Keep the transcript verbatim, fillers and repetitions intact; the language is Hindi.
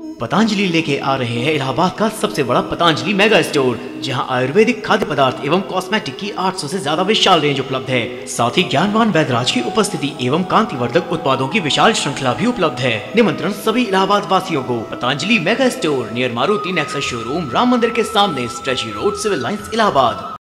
पतंजलि लेके आ रहे हैं इलाहाबाद का सबसे बड़ा पतंजलि मेगा स्टोर, जहां आयुर्वेदिक खाद्य पदार्थ एवं कॉस्मेटिक की आठ सौ से ज्यादा विशाल रेंज उपलब्ध है। साथ ही ज्ञानवान वैद्यराज की उपस्थिति एवं कांतिवर्धक उत्पादों की विशाल श्रृंखला भी उपलब्ध है। निमंत्रण सभी इलाहाबाद वासियों को। Patanjali mega store near Maruti Nexus showroom, Ram Mandir के सामने, Strachey Road, Civil Lines, Allahabad.